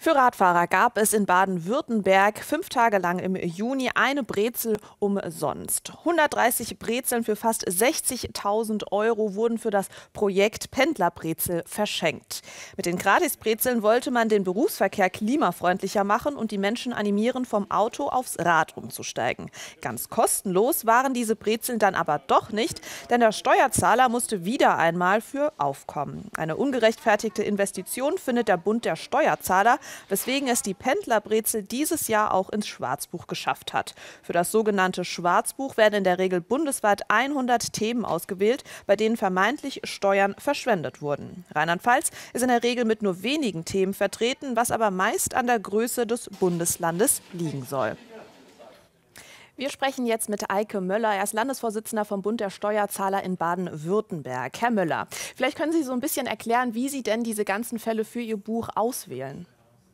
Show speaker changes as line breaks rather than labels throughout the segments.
Für Radfahrer gab es in Baden-Württemberg 5 Tage lang im Juni eine Brezel umsonst. 130 Brezeln für fast 60.000 € wurden für das Projekt Pendlerbrezel verschenkt. Mit den Gratisbrezeln wollte man den Berufsverkehr klimafreundlicher machen und die Menschen animieren, vom Auto aufs Rad umzusteigen. Ganz kostenlos waren diese Brezeln dann aber doch nicht, denn der Steuerzahler musste wieder einmal für aufkommen. Eine ungerechtfertigte Investition findet der Bund der Steuerzahler, weswegen es die Pendlerbrezel dieses Jahr auch ins Schwarzbuch geschafft hat. Für das sogenannte Schwarzbuch werden in der Regel bundesweit 100 Themen ausgewählt, bei denen vermeintlich Steuern verschwendet wurden. Rheinland-Pfalz ist in der Regel mit nur wenigen Themen vertreten, was aber meist an der Größe des Bundeslandes liegen soll. Wir sprechen jetzt mit Eike Möller. Er ist Landesvorsitzender vom Bund der Steuerzahler in Baden-Württemberg. Herr Möller, vielleicht können Sie so ein bisschen erklären, wie Sie denn diese ganzen Fälle für Ihr Buch auswählen.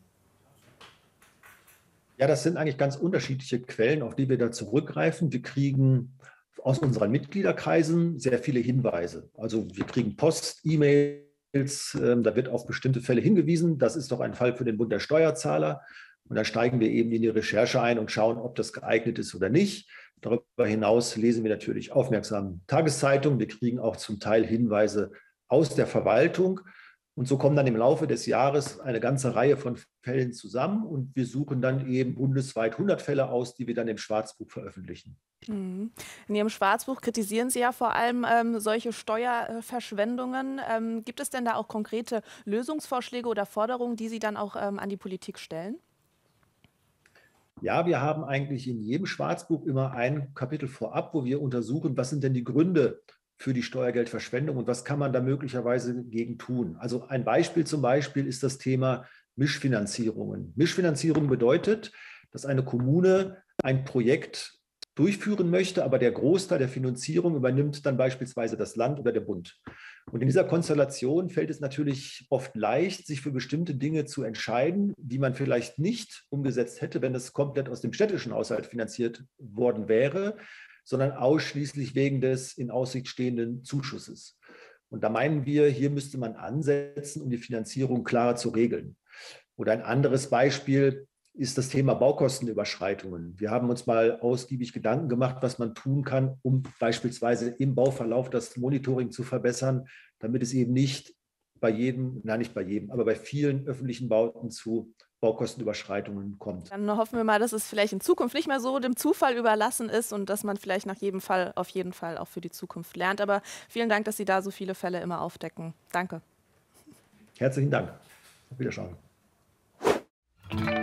Ja, das sind eigentlich ganz unterschiedliche Quellen, auf die wir da zurückgreifen. Wir kriegen aus unseren Mitgliederkreisen sehr viele Hinweise. Also wir kriegen Post, E-Mails, da wird auf bestimmte Fälle hingewiesen. Das ist doch ein Fall für den Bund der Steuerzahler. Und dann steigen wir eben in die Recherche ein und schauen, ob das geeignet ist oder nicht. Darüber hinaus lesen wir natürlich aufmerksam Tageszeitungen. Wir kriegen auch zum Teil Hinweise aus der Verwaltung. Und so kommen dann im Laufe des Jahres eine ganze Reihe von Fällen zusammen und wir suchen dann eben bundesweit 100 Fälle aus, die wir dann im Schwarzbuch veröffentlichen.
In Ihrem Schwarzbuch kritisieren Sie ja vor allem solche Steuerverschwendungen. Gibt es denn da auch konkrete Lösungsvorschläge oder Forderungen, die Sie dann auch an die Politik stellen?
Ja, wir haben eigentlich in jedem Schwarzbuch immer ein Kapitel vorab, wo wir untersuchen, was sind denn die Gründe für die Steuergeldverschwendung und was kann man da möglicherweise gegen tun. Also ein Beispiel zum Beispiel ist das Thema Mischfinanzierungen. Mischfinanzierung bedeutet, dass eine Kommune ein Projekt durchführen möchte, aber der Großteil der Finanzierung übernimmt dann beispielsweise das Land oder der Bund. Und in dieser Konstellation fällt es natürlich oft leicht, sich für bestimmte Dinge zu entscheiden, die man vielleicht nicht umgesetzt hätte, wenn es komplett aus dem städtischen Haushalt finanziert worden wäre, sondern ausschließlich wegen des in Aussicht stehenden Zuschusses. Und da meinen wir, hier müsste man ansetzen, um die Finanzierung klarer zu regeln. Oder ein anderes Beispiel ist das Thema Baukostenüberschreitungen. Wir haben uns mal ausgiebig Gedanken gemacht, was man tun kann, um beispielsweise im Bauverlauf das Monitoring zu verbessern, damit es eben nicht bei jedem, nein, nicht bei jedem, aber bei vielen öffentlichen Bauten zu Baukostenüberschreitungen kommt.
Dann hoffen wir mal, dass es vielleicht in Zukunft nicht mehr so dem Zufall überlassen ist und dass man vielleicht nach jedem Fall auf jeden Fall auch für die Zukunft lernt. Aber vielen Dank, dass Sie da so viele Fälle immer aufdecken. Danke.
Herzlichen Dank. Auf Wiedersehen.